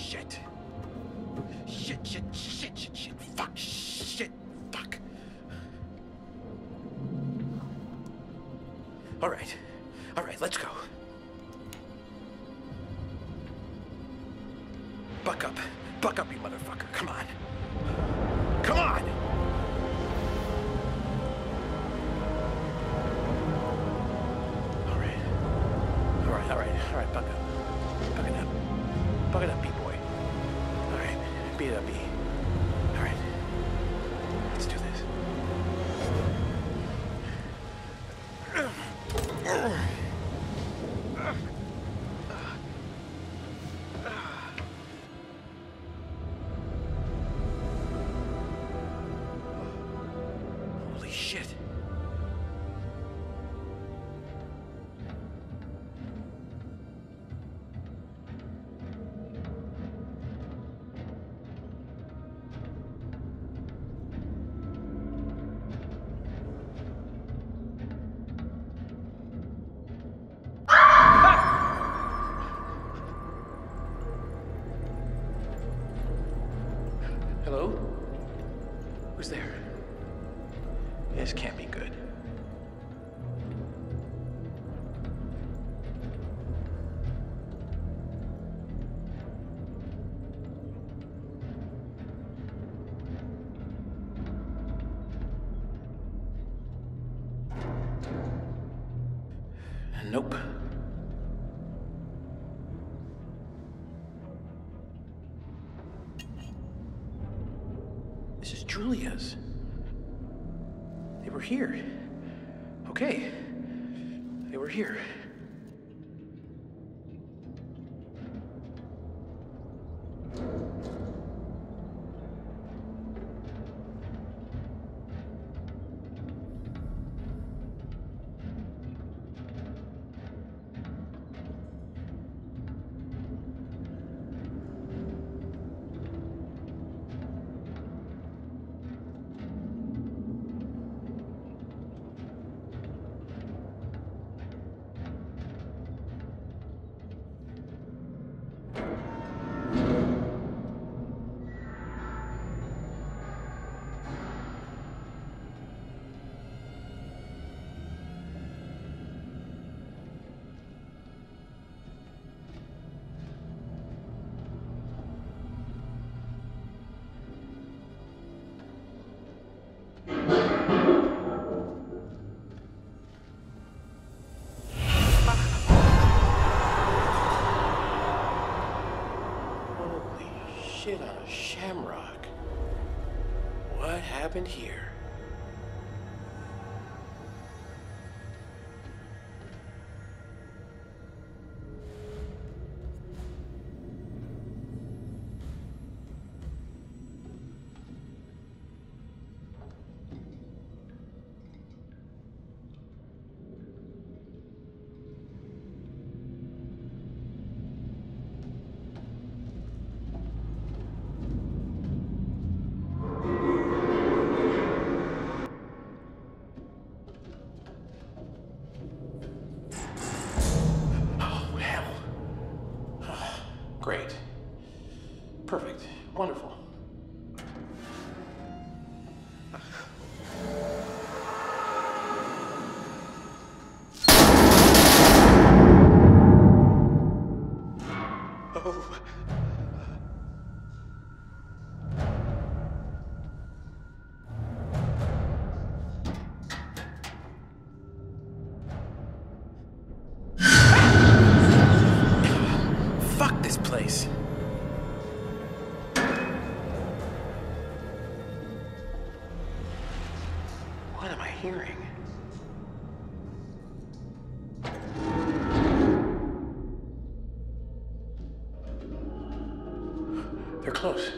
shit. Shit. Fuck. Shit. Fuck. All right, let's go. Buck up, you motherfucker. Come on. All right, buck up, B-boy. All right, beat it up, B. All right, let's do this. Holy shit. Hello? Who's there? This can't be good. Nope. This is Julia's. They were here. Okay. They were here. Shit on a shamrock. What happened here? Great. Perfect. Wonderful. Oh. Fuck this place. What am I hearing? They're close.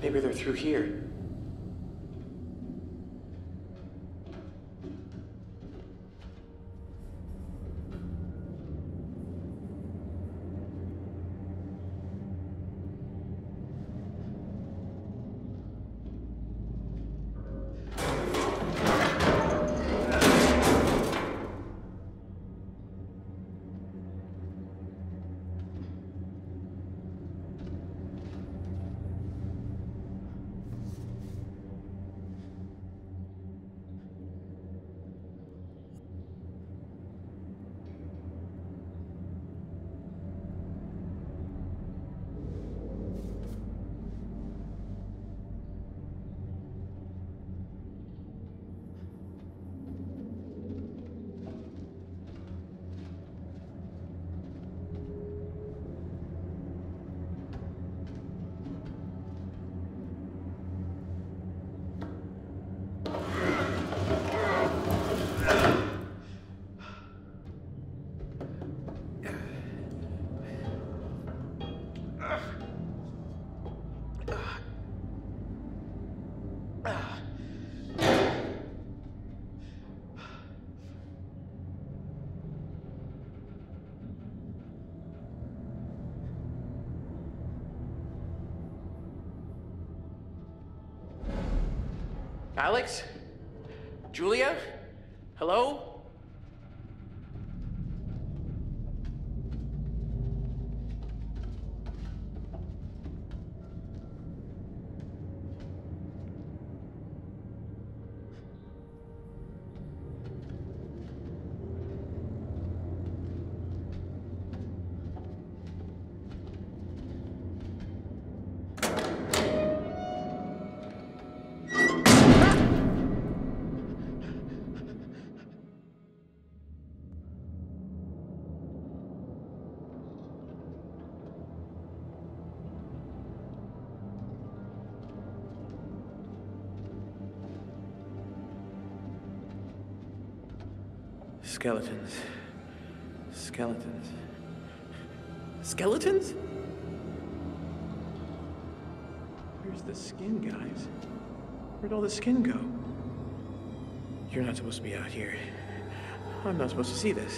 Maybe they're through here. Alex? Julia? Hello? Skeletons. Skeletons. Skeletons? Where's the skin, guys? Where'd all the skin go? You're not supposed to be out here. I'm not supposed to see this.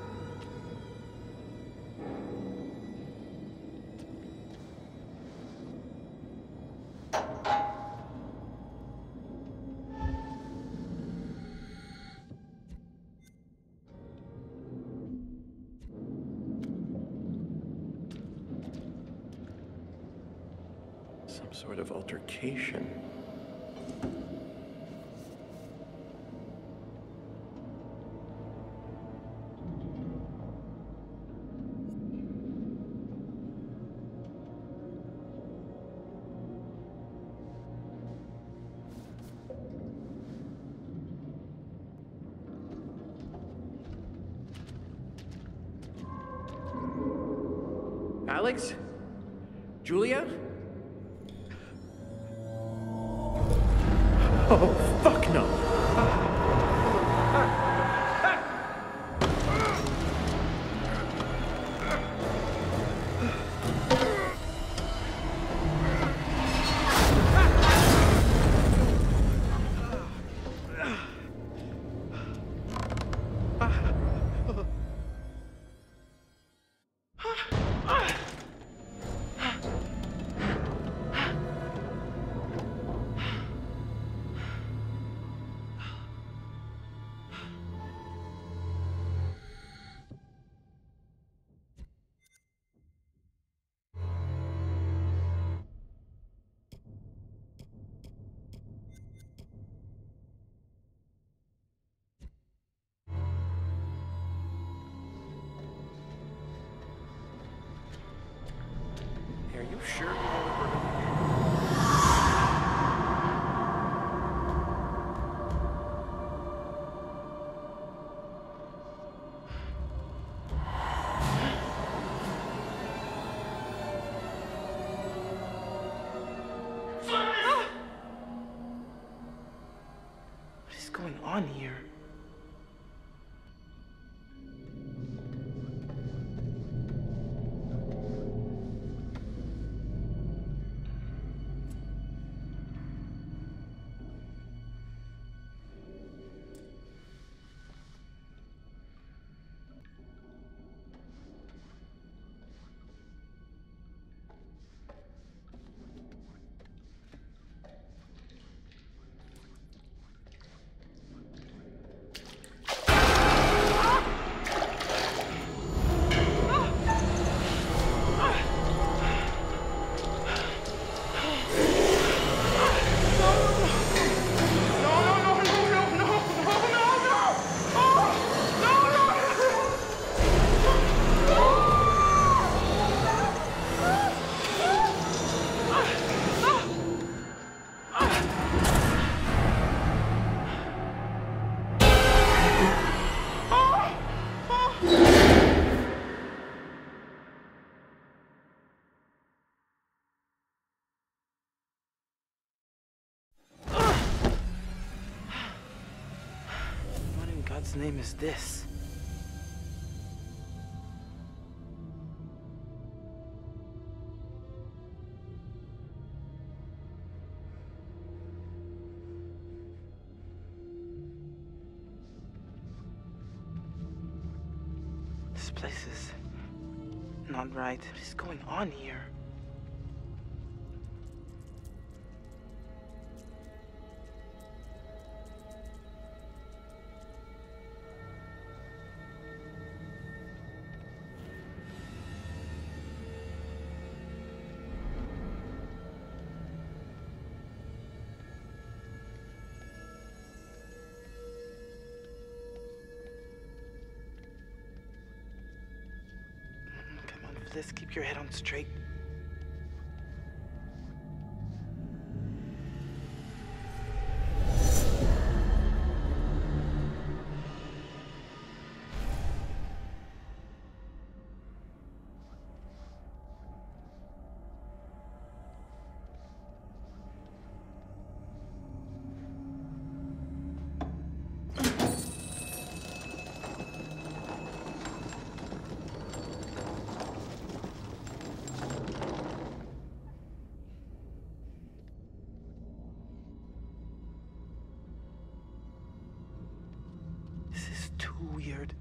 Some sort of altercation. Alex? Julia? Oh, fuck no. Are you sure you know what we're doing? What is going on here? God's name is this? This place is not right. What is going on here? Come on, Fliss, keep your head on straight. This is too weird.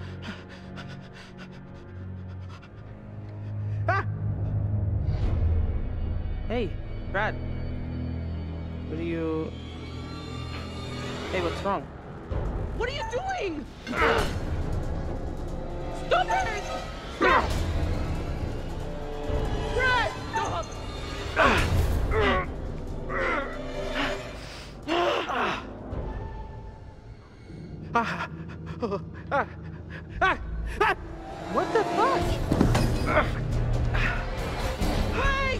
Hey, Brad. What are you... Hey, what's wrong? What are you doing? Stop it! Stop! Brad, stop! What the fuck? Hey!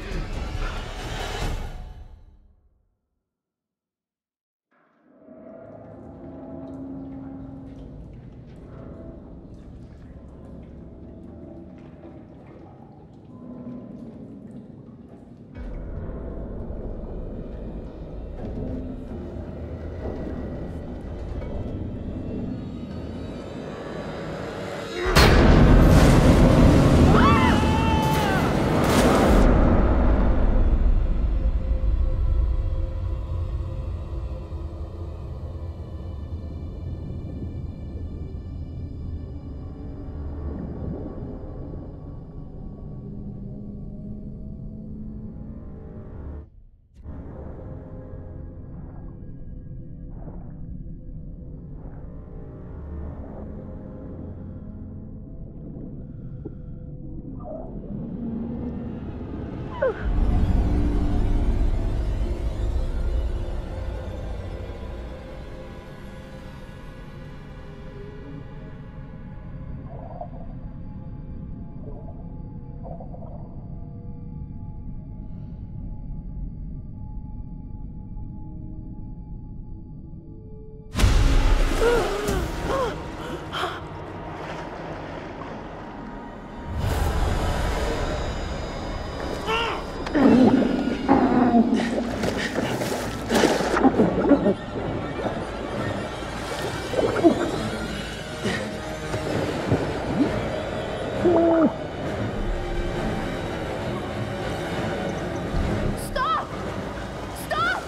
Stop! Stop!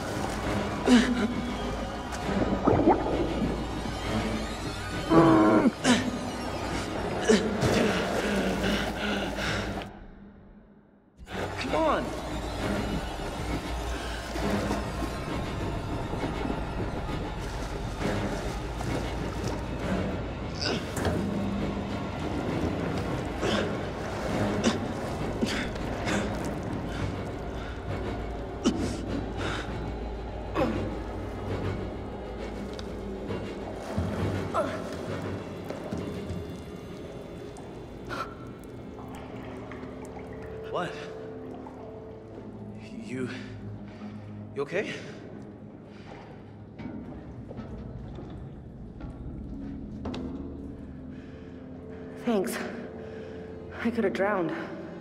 Come on! What? You okay? Thanks. I could have drowned.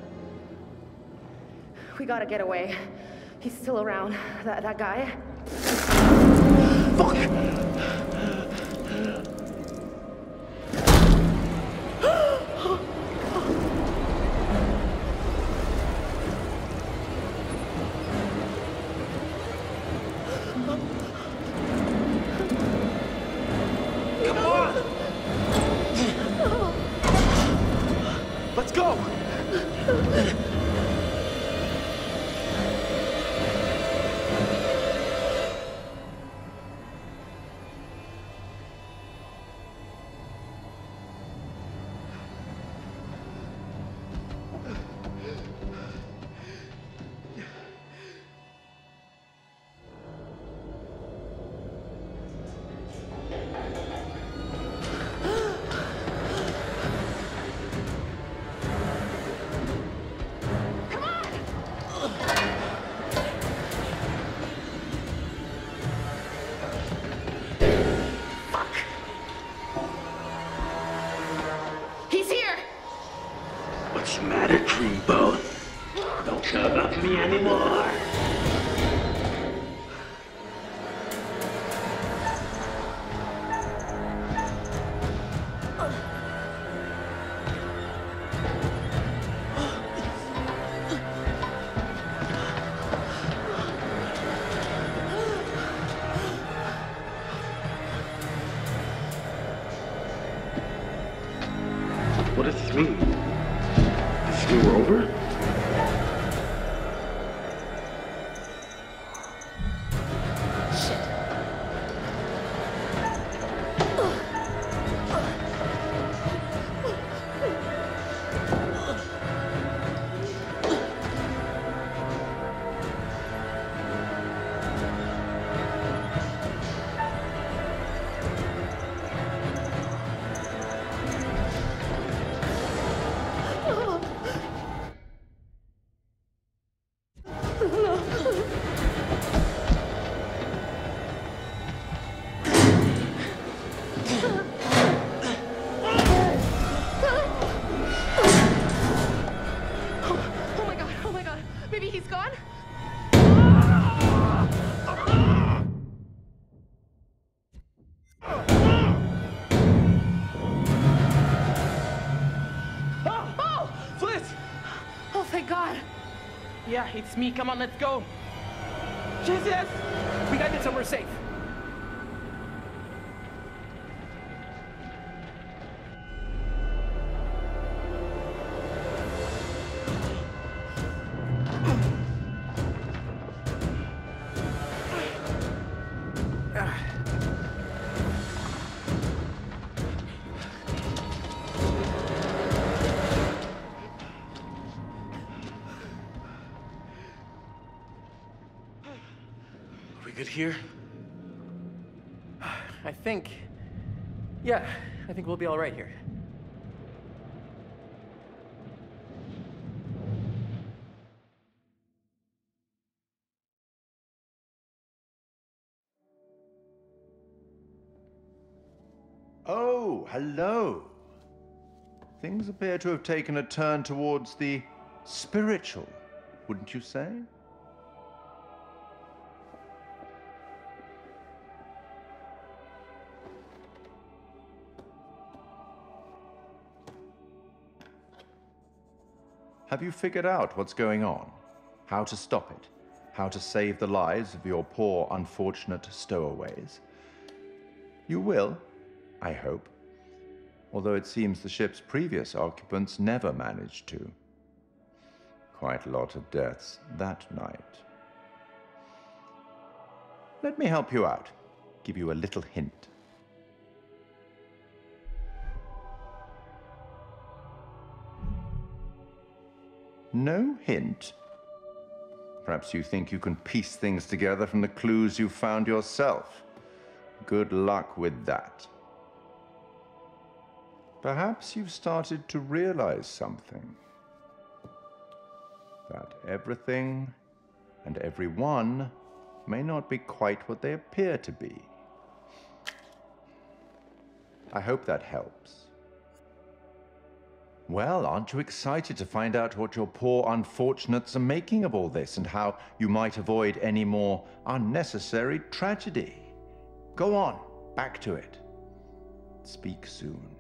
We gotta get away. He's still around. That guy. Fuck! Come on! Let's go! He's here! What's the matter, Dreamboat? Don't care about me anymore. What does this mean? Does this mean we're over? Oh my god, maybe he's gone? Oh, thank God. Yeah, it's me. Come on, let's go. Jesus! We gotta get somewhere safe. Good here? I think... Yeah, I think we'll be all right here. Oh, hello. Things appear to have taken a turn towards the spiritual, wouldn't you say? Have you figured out what's going on? How to stop it? How to save the lives of your poor, unfortunate stowaways? You will, I hope. Although it seems the ship's previous occupants never managed to. Quite a lot of deaths that night. Let me help you out. Give you a little hint. No hint? Perhaps you think you can piece things together from the clues you've found yourself. Good luck with that. Perhaps you've started to realize something. That everything and everyone may not be quite what they appear to be. I hope that helps. Well, aren't you excited to find out what your poor unfortunates are making of all this and how you might avoid any more unnecessary tragedy? Go on, back to it. Speak soon.